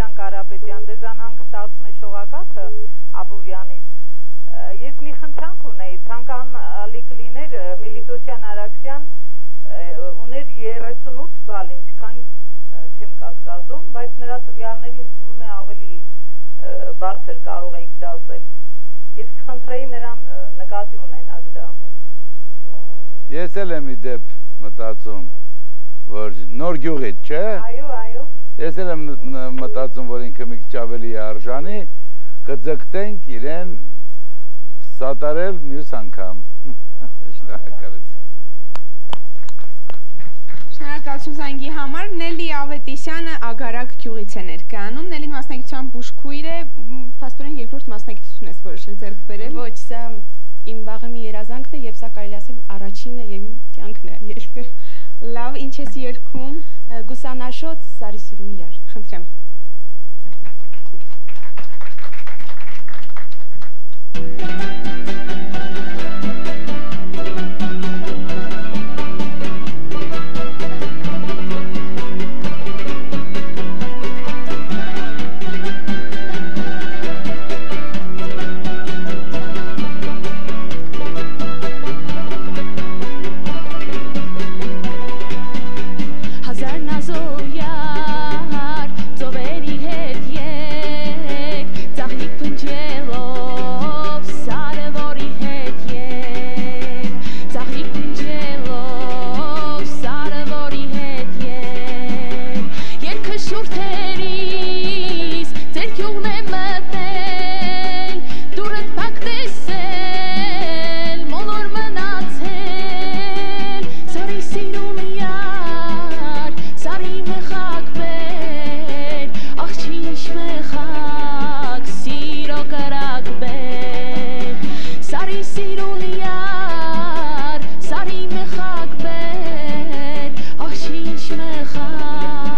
Վարդան Կարապետյան, ձեզան հանգստացում է շողակաթը Աբովյանից։ Ես մի խնդրանք ունեի, ցանկալի կլիներ Միլիտոսյան Արաքսյան ուներ 38 բալ, ինչքան չեմ կասկածում, բայց նրա տվյալները ինձ թվում է ավելի բարձր կարող եք դասել։ Ես կխնդրեի նրան նկատի ունենաք դա։ Ես էլ եմ իդեպ մտածում, որ նոր գյուղից, չէ։ Այո։ Ես էլ եմ մտածում, որ ինքը մի քիչ ավելի արժանի, կձգտենք իրեն սատարել մյուս անգամ։ Շնորհակալություն։ Շնորհակալություն զանգի համար։ Նելի Ավետիսյանը Ագարակ գյուղից է ներկայանում։ Նելին մասնակցության բուժքույր է, փաստորեն երկրորդ մասնակցություն ես որոշել ձեռք բերել։ Ոչ, սա իմ վաղը մի երազանքն է եւ սա կարելի ասել առաջինը եւ իմ կյանքն է երկը։ Լավ, ինչ ես երգում։ Գուսանաշոտ Սարի սիրունի յար։ Խնդրեմ։ Ach,